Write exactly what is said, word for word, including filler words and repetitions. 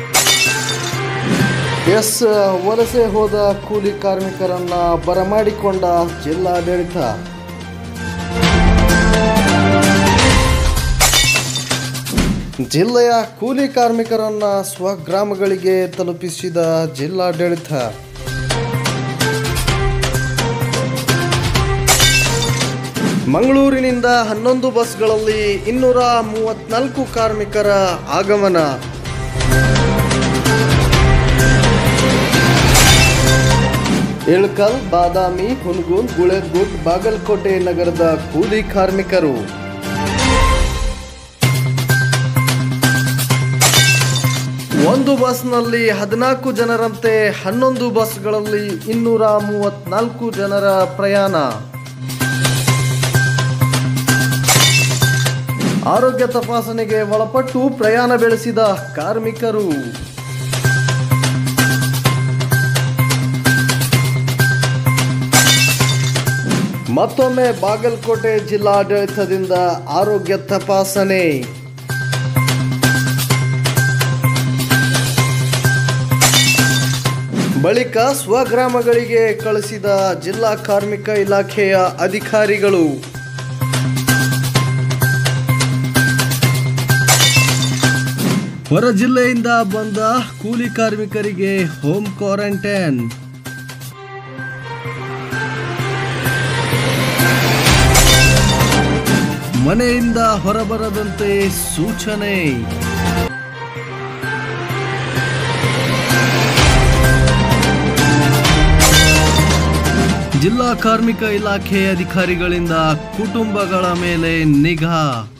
S ವಲಸೆ ಹೋದ ಕೂಲಿ ಕಾರ್ಮಿಕರನ್ನ ಬರಮಾಡಿಕೊಂಡ ಜಿಲ್ಲಾಡಳಿತ. ಜಿಲ್ಲೆಯ ಕೂಲಿ ಕಾರ್ಮಿಕರನ್ನ ಸ್ವಗ್ರಾಮಗಳಿಗೆ ತಲುಪಿಸಿದ ಜಿಲ್ಲಾಡಳಿತ. ಮಂಗಳೂರಿನಿಂದ ಹನ್ನೊಂದು ಬಸ್ಗಳಲ್ಲಿ ಇನ್ನೂರ ಮೂವತ್ನಾಲ್ಕು ಕಾರ್ಮಿಕರ ಆಗಮನ. ಇಳಕಲ್, ಬಾದಾಮಿ, ಹುನಗುಂದ್, ಗುಳೇದಗುಡ್, ಬಾಗಲಕೋಟೆ ನಗರದ ಕೂಲಿ ಕಾರ್ಮಿಕರು. ಒಂದು ಬಸ್ನಲ್ಲಿ ಹದಿನಾಲ್ಕು ಜನರಂತೆ ಹನ್ನೊಂದು ಬಸ್ಗಳಲ್ಲಿ ಇನ್ನೂರ ಮೂವತ್ನಾಲ್ಕು ಜನರ ಪ್ರಯಾಣ. ಆರೋಗ್ಯ ತಪಾಸಣೆಗೆ ಒಳಪಟ್ಟು ಪ್ರಯಾಣ ಬೆಳೆಸಿದ ಕಾರ್ಮಿಕರು. ಮತ್ತೊಮ್ಮೆ ಬಾಗಲಕೋಟೆ ಜಿಲ್ಲಾಡಳಿತದಿಂದ ಆರೋಗ್ಯ ತಪಾಸಣೆ. ಬಳಿಕ ಸ್ವಗ್ರಾಮಗಳಿಗೆ ಕಳಿಸಿದ ಜಿಲ್ಲಾ ಕಾರ್ಮಿಕ ಇಲಾಖೆಯ ಅಧಿಕಾರಿಗಳು. ಹೊರ ಜಿಲ್ಲೆಯಿಂದ ಬಂದ ಕೂಲಿ ಕಾರ್ಮಿಕರಿಗೆ ಹೋಮ್ ಕ್ವಾರಂಟೈನ್. ಮನೆಯಿಂದ ಹೊರಬರದಂತೆ ಸೂಚನೆ. ಜಿಲ್ಲಾ ಕಾರ್ಮಿಕ ಇಲಾಖೆ ಅಧಿಕಾರಿಗಳಿಂದ ಕುಟುಂಬಗಳ ಮೇಲೆ ನಿಗಾ.